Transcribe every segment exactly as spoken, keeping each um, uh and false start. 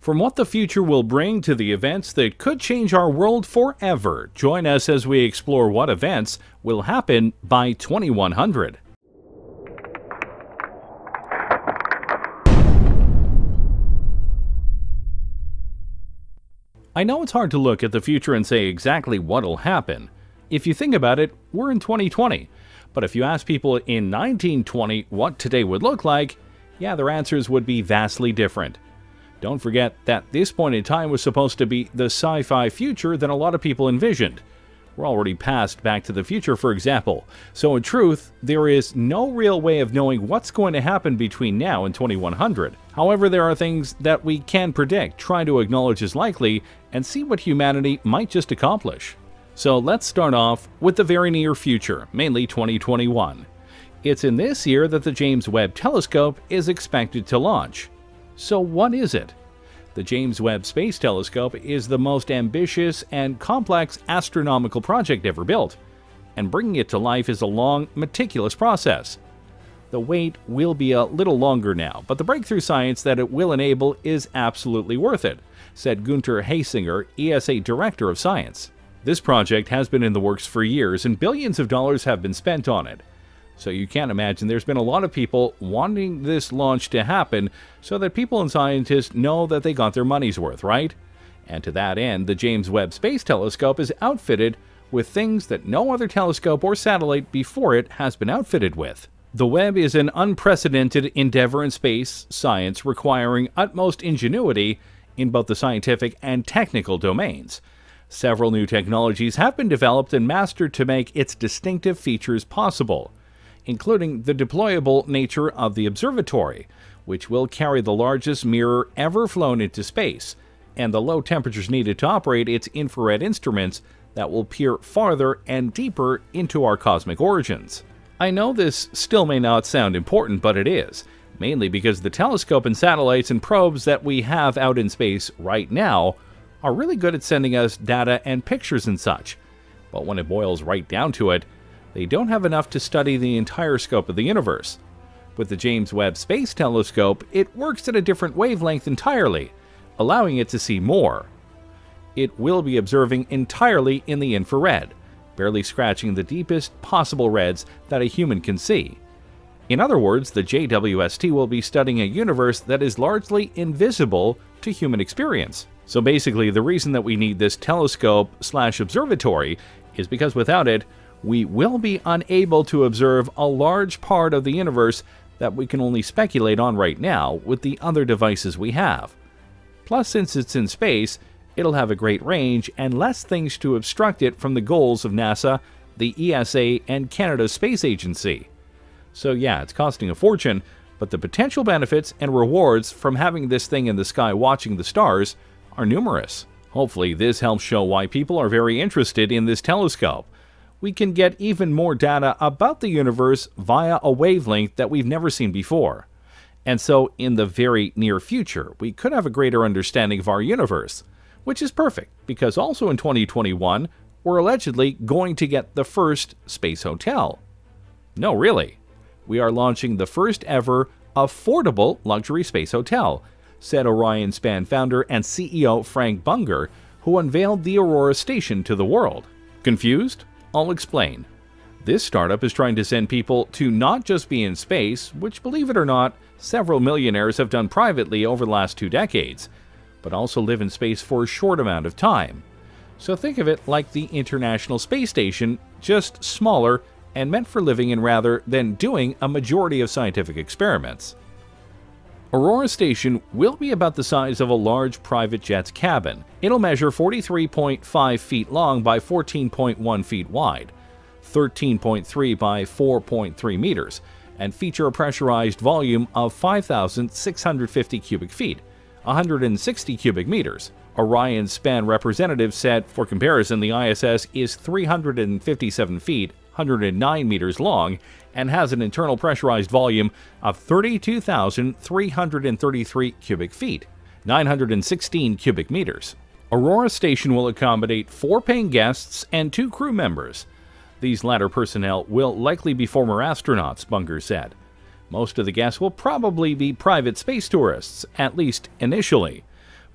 From what the future will bring to the events that could change our world forever, join us as we explore what events will happen by twenty-one hundred. I know it's hard to look at the future and say exactly what'll happen. If you think about it, we're in twenty twenty. But if you ask people in nineteen twenty what today would look like, yeah, their answers would be vastly different. Don't forget that this point in time was supposed to be the sci-fi future that a lot of people envisioned. We're already past Back to the Future, for example. So in truth, there is no real way of knowing what's going to happen between now and twenty-one hundred. However, there are things that we can predict, try to acknowledge as likely, and see what humanity might just accomplish. So let's start off with the very near future, mainly twenty twenty-one. It's in this year that the James Webb Telescope is expected to launch. So what is it? The James Webb Space Telescope is the most ambitious and complex astronomical project ever built, and bringing it to life is a long, meticulous process. The wait will be a little longer now, but the breakthrough science that it will enable is absolutely worth it, said Gunter Hasinger, E S A Director of Science. This project has been in the works for years, and billions of dollars have been spent on it. So you can't imagine there's been a lot of people wanting this launch to happen so that people and scientists know that they got their money's worth, right? And to that end, the James Webb Space Telescope is outfitted with things that no other telescope or satellite before it has been outfitted with. The Webb is an unprecedented endeavor in space science requiring utmost ingenuity in both the scientific and technical domains. Several new technologies have been developed and mastered to make its distinctive features possible, including the deployable nature of the observatory, which will carry the largest mirror ever flown into space, and the low temperatures needed to operate its infrared instruments that will peer farther and deeper into our cosmic origins. I know this still may not sound important, but it is, mainly because the telescope and satellites and probes that we have out in space right now are really good at sending us data and pictures and such. But when it boils right down to it, they don't have enough to study the entire scope of the universe. With the James Webb Space Telescope, it works at a different wavelength entirely, allowing it to see more. It will be observing entirely in the infrared, barely scratching the deepest possible reds that a human can see. In other words, the J W S T will be studying a universe that is largely invisible to human experience. So basically, the reason that we need this telescope slash observatory is because without it, we will be unable to observe a large part of the universe that we can only speculate on right now with the other devices we have. Plus, since it's in space, it'll have a great range and less things to obstruct it from the goals of NASA, the E S A, and Canada's Space Agency. So yeah, it's costing a fortune, but the potential benefits and rewards from having this thing in the sky watching the stars are numerous. Hopefully, this helps show why people are very interested in this telescope. We can get even more data about the universe via a wavelength that we've never seen before. And so, in the very near future, we could have a greater understanding of our universe, which is perfect, because also in twenty twenty-one, we're allegedly going to get the first space hotel. No, really. We are launching the first ever affordable luxury space hotel, said Orion Span founder and C E O Frank Bunger, who unveiled the Aurora Station to the world. Confused? I'll explain. This startup is trying to send people to not just be in space, which, believe it or not, several millionaires have done privately over the last two decades, but also live in space for a short amount of time. So think of it like the International Space Station, just smaller and meant for living in rather than doing a majority of scientific experiments. Aurora Station will be about the size of a large private jet's cabin. It'll measure forty-three point five feet long by fourteen point one feet wide, thirteen point three by four point three meters, and feature a pressurized volume of five thousand six hundred fifty cubic feet, one hundred sixty cubic meters. Orion Span representative said, for comparison, the I S S is three hundred fifty-seven feet, one hundred nine meters long, and has an internal pressurized volume of thirty-two thousand three hundred thirty-three cubic feet, nine hundred sixteen cubic meters. Aurora Station will accommodate four paying guests and two crew members. These latter personnel will likely be former astronauts, Bunger said. Most of the guests will probably be private space tourists, at least initially.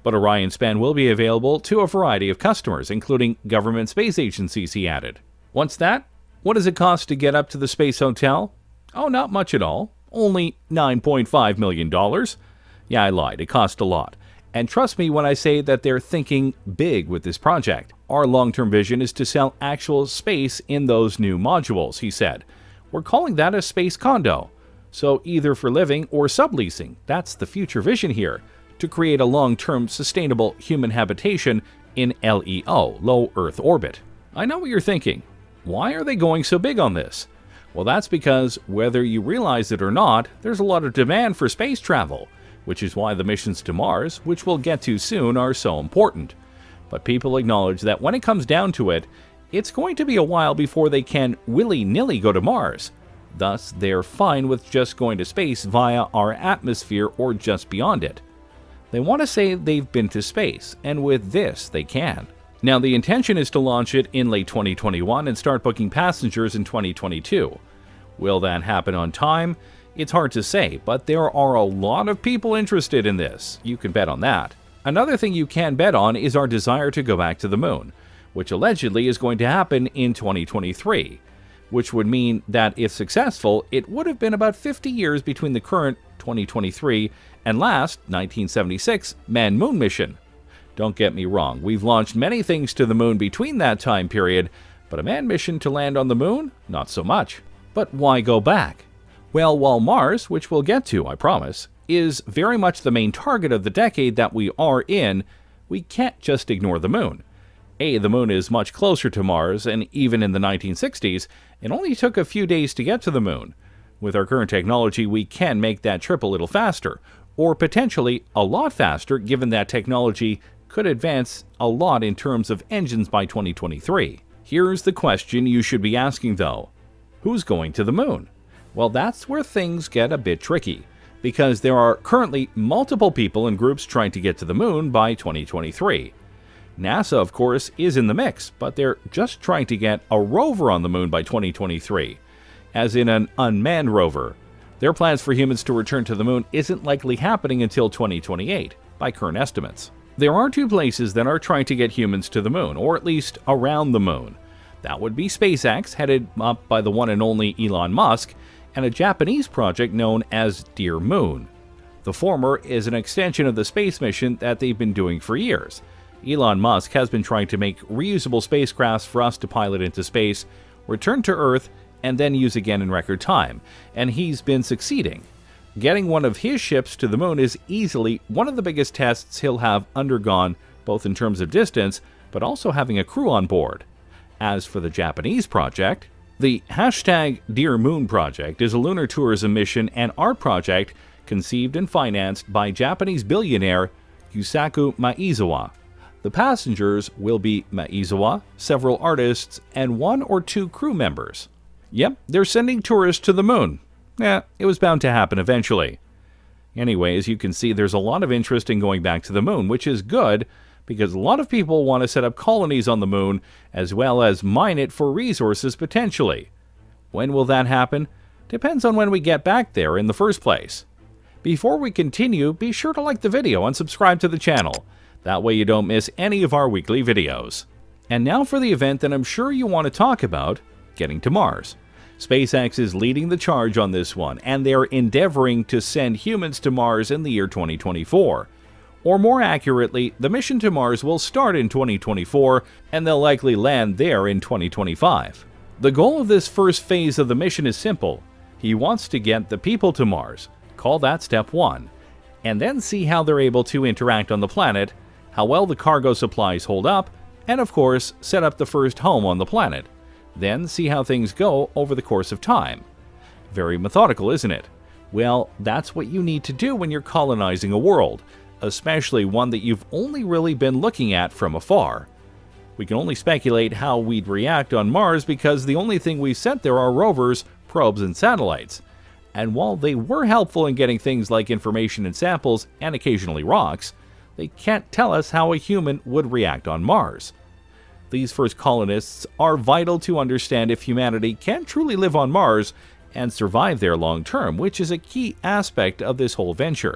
But Orion Span will be available to a variety of customers, including government space agencies, he added. What's that? What does it cost to get up to the Space Hotel? Oh, not much at all. Only nine point five million dollars. Yeah, I lied. It cost a lot. And trust me when I say that they're thinking big with this project. Our long-term vision is to sell actual space in those new modules, he said. We're calling that a space condo. So either for living or subleasing. That's the future vision here, to create a long-term sustainable human habitation in L E O, low Earth orbit. I know what you're thinking. Why are they going so big on this? Well, that's because, whether you realize it or not, there's a lot of demand for space travel, which is why the missions to Mars, which we'll get to soon, are so important. But people acknowledge that when it comes down to it, it's going to be a while before they can willy-nilly go to Mars. Thus, they're fine with just going to space via our atmosphere or just beyond it. They want to say they've been to space, and with this, they can. Now, the intention is to launch it in late twenty twenty-one and start booking passengers in twenty twenty-two. Will that happen on time? It's hard to say, but there are a lot of people interested in this. You can bet on that. Another thing you can bet on is our desire to go back to the moon, which allegedly is going to happen in twenty twenty-three, which would mean that if successful, it would have been about fifty years between the current twenty twenty-three and last nineteen seventy-six manned moon mission. Don't get me wrong, we've launched many things to the moon between that time period, but a manned mission to land on the moon? Not so much. But why go back? Well, while Mars, which we'll get to, I promise, is very much the main target of the decade that we are in, we can't just ignore the moon. A, the moon is much closer to Mars, and even in the nineteen sixties, it only took a few days to get to the moon. With our current technology, we can make that trip a little faster, or potentially a lot faster, given that technology could advance a lot in terms of engines by twenty twenty-three. Here's the question you should be asking though. Who's going to the moon? Well, that's where things get a bit tricky, because there are currently multiple people and groups trying to get to the moon by twenty twenty-three. NASA, of course, is in the mix, but they're just trying to get a rover on the moon by twenty twenty-three, as in an unmanned rover. Their plans for humans to return to the moon isn't likely happening until twenty twenty-eight, by current estimates. There are two places that are trying to get humans to the moon, or at least around the moon. That would be SpaceX, headed up by the one and only Elon Musk, and a Japanese project known as Dear Moon. The former is an extension of the space mission that they've been doing for years. Elon Musk has been trying to make reusable spacecrafts for us to pilot into space, return to Earth, and then use again in record time, and he's been succeeding. Getting one of his ships to the moon is easily one of the biggest tests he'll have undergone, both in terms of distance, but also having a crew on board. As for the Japanese project, the hashtag Dear Moon project is a lunar tourism mission and art project conceived and financed by Japanese billionaire Yusaku Maezawa. The passengers will be Maezawa, several artists, and one or two crew members. Yep, they're sending tourists to the moon. Yeah, it was bound to happen eventually. Anyway, as you can see, there's a lot of interest in going back to the moon, which is good, because a lot of people want to set up colonies on the moon, as well as mine it for resources potentially. When will that happen? Depends on when we get back there in the first place. Before we continue, be sure to like the video and subscribe to the channel. That way you don't miss any of our weekly videos. And now for the event that I'm sure you want to talk about, getting to Mars. SpaceX is leading the charge on this one, and they're endeavoring to send humans to Mars in the year twenty twenty-four. Or more accurately, the mission to Mars will start in twenty twenty-four, and they'll likely land there in twenty twenty-five. The goal of this first phase of the mission is simple. He wants to get the people to Mars, call that step one, and then see how they're able to interact on the planet, how well the cargo supplies hold up, and of course, set up the first home on the planet. Then see how things go over the course of time. Very methodical, isn't it? Well, that's what you need to do when you're colonizing a world, especially one that you've only really been looking at from afar. We can only speculate how we'd react on Mars because the only thing we've sent there are rovers, probes, and satellites. And while they were helpful in getting things like information and samples, and occasionally rocks, they can't tell us how a human would react on Mars. These first colonists are vital to understand if humanity can truly live on Mars and survive there long term, which is a key aspect of this whole venture.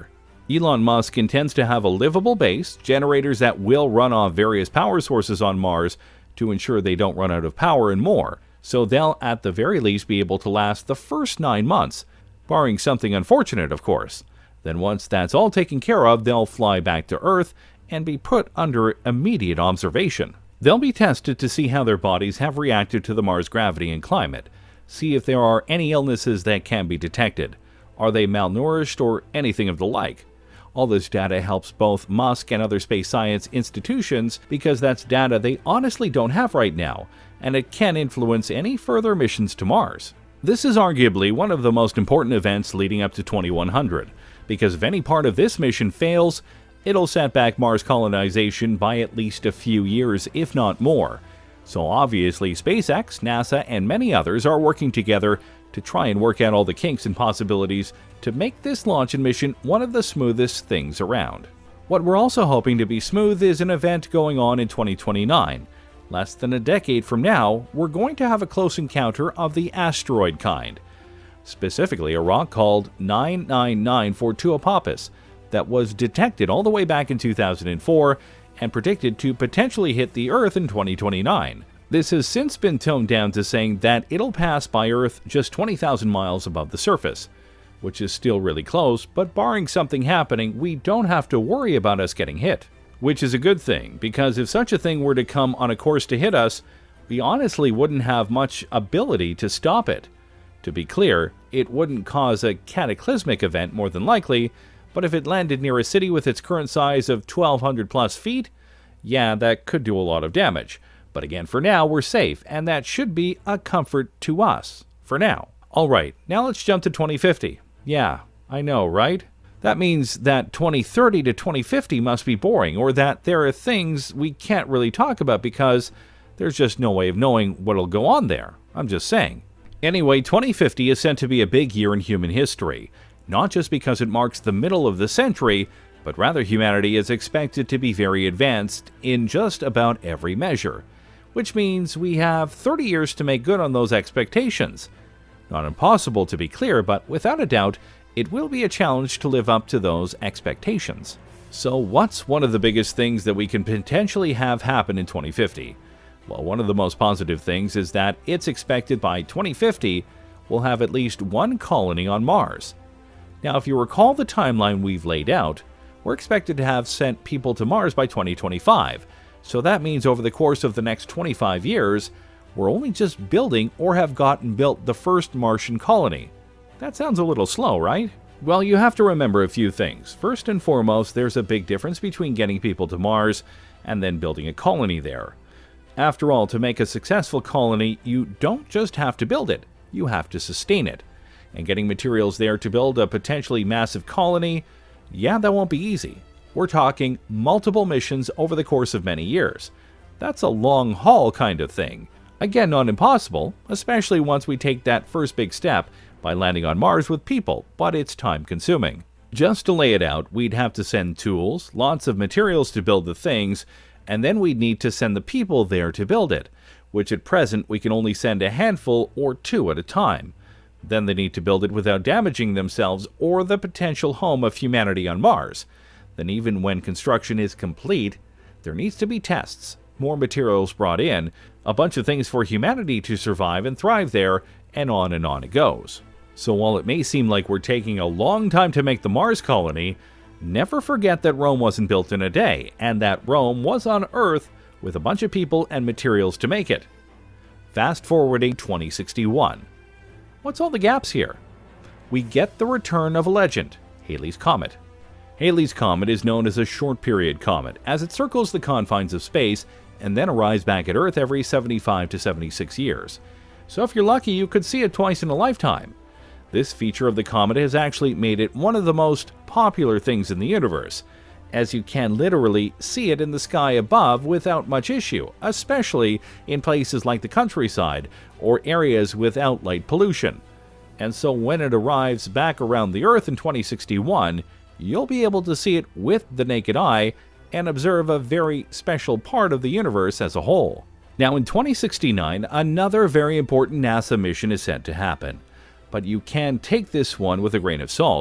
Elon Musk intends to have a livable base, generators that will run off various power sources on Mars to ensure they don't run out of power, and more. So they'll at the very least be able to last the first nine months, barring something unfortunate, of course. Then once that's all taken care of, they'll fly back to Earth and be put under immediate observation. They'll be tested to see how their bodies have reacted to the Mars gravity and climate, see if there are any illnesses that can be detected. Are they malnourished or anything of the like? All this data helps both Musk and other space science institutions because that's data they honestly don't have right now, and it can influence any further missions to Mars. This is arguably one of the most important events leading up to twenty-one hundred, because if any part of this mission fails, it'll set back Mars colonization by at least a few years, if not more. So obviously SpaceX, NASA, and many others are working together to try and work out all the kinks and possibilities to make this launch and mission one of the smoothest things around. What we're also hoping to be smooth is an event going on in twenty twenty-nine. Less than a decade from now, we're going to have a close encounter of the asteroid kind, specifically a rock called nine nine nine forty-two Apophis that was detected all the way back in two thousand four and predicted to potentially hit the Earth in twenty twenty-nine. This has since been toned down to saying that it'll pass by Earth just twenty thousand miles above the surface, which is still really close, but barring something happening, we don't have to worry about us getting hit. Which is a good thing, because if such a thing were to come on a course to hit us, we honestly wouldn't have much ability to stop it. To be clear, it wouldn't cause a cataclysmic event more than likely, but if it landed near a city with its current size of twelve hundred plus feet, yeah, that could do a lot of damage. But again, for now, we're safe, and that should be a comfort to us, for now. Alright, now let's jump to twenty fifty. Yeah, I know, right? That means that twenty thirty to twenty fifty must be boring, or that there are things we can't really talk about because there's just no way of knowing what'll go on there. I'm just saying. Anyway, twenty fifty is said to be a big year in human history, not just because it marks the middle of the century, but rather humanity is expected to be very advanced in just about every measure, which means we have thirty years to make good on those expectations. Not impossible to be clear, but without a doubt, it will be a challenge to live up to those expectations. So what's one of the biggest things that we can potentially have happen in twenty fifty? Well, one of the most positive things is that it's expected by twenty fifty we'll have at least one colony on Mars. Now, if you recall the timeline we've laid out, we're expected to have sent people to Mars by twenty twenty-five, so that means over the course of the next twenty-five years, we're only just building or have gotten built the first Martian colony. That sounds a little slow, right? Well, you have to remember a few things. First and foremost, there's a big difference between getting people to Mars and then building a colony there. After all, to make a successful colony, you don't just have to build it, you have to sustain it. And getting materials there to build a potentially massive colony, yeah, that won't be easy. We're talking multiple missions over the course of many years. That's a long haul kind of thing. Again, not impossible, especially once we take that first big step by landing on Mars with people, but it's time-consuming. Just to lay it out, we'd have to send tools, lots of materials to build the things, and then we'd need to send the people there to build it, which at present we can only send a handful or two at a time. Then they need to build it without damaging themselves or the potential home of humanity on Mars. Then even when construction is complete, there needs to be tests, more materials brought in, a bunch of things for humanity to survive and thrive there, and on and on it goes. So while it may seem like we're taking a long time to make the Mars colony, never forget that Rome wasn't built in a day, and that Rome was on Earth with a bunch of people and materials to make it. Fast forwarding twenty sixty-one. What's all the gaps here? We get the return of a legend, Halley's Comet. Halley's Comet is known as a short-period comet, as it circles the confines of space and then arrives back at Earth every seventy-five to seventy-six years. So if you're lucky, you could see it twice in a lifetime. This feature of the comet has actually made it one of the most popular things in the universe, as you can literally see it in the sky above without much issue, especially in places like the countryside or areas without light pollution. And so when it arrives back around the Earth in twenty sixty-one, you'll be able to see it with the naked eye and observe a very special part of the universe as a whole. Now in twenty sixty-nine, another very important NASA mission is set to happen. But you can take this one with a grain of salt,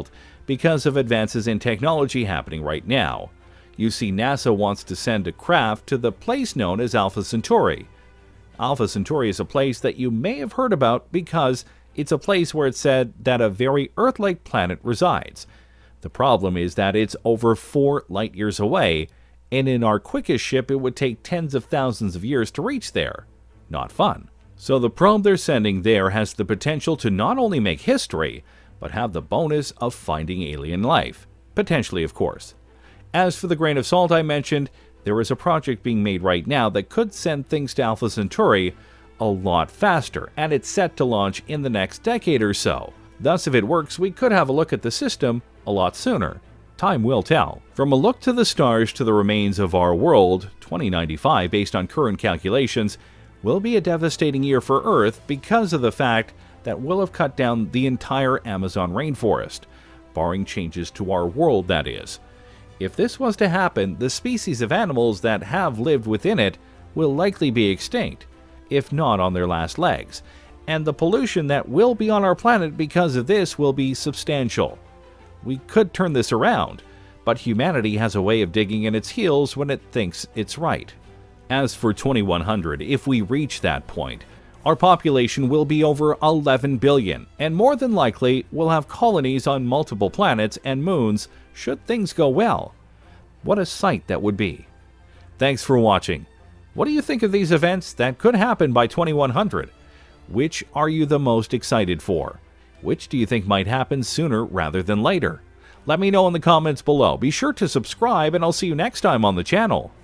because of advances in technology happening right now. You see, NASA wants to send a craft to the place known as Alpha Centauri. Alpha Centauri is a place that you may have heard about because it's a place where it's said that a very Earth-like planet resides. The problem is that it's over four light years away, and in our quickest ship it would take tens of thousands of years to reach there. Not fun. So the probe they're sending there has the potential to not only make history, but have the bonus of finding alien life. Potentially, of course. As for the grain of salt I mentioned, there is a project being made right now that could send things to Alpha Centauri a lot faster, and it's set to launch in the next decade or so. Thus, if it works, we could have a look at the system a lot sooner. Time will tell. From a look to the stars to the remains of our world, twenty ninety-five, based on current calculations, will be a devastating year for Earth because of the fact that we'll have cut down the entire Amazon rainforest, barring changes to our world, that is. If this was to happen, the species of animals that have lived within it will likely be extinct, if not on their last legs, and the pollution that will be on our planet because of this will be substantial. We could turn this around, but humanity has a way of digging in its heels when it thinks it's right. As for twenty-one hundred, if we reach that point, our population will be over eleven billion, and more than likely we'll have colonies on multiple planets and moons should things go well. What a sight that would be. Thanks for watching. What do you think of these events that could happen by twenty-one hundred? Which are you the most excited for? Which do you think might happen sooner rather than later? Let me know in the comments below. Be sure to subscribe, and I'll see you next time on the channel.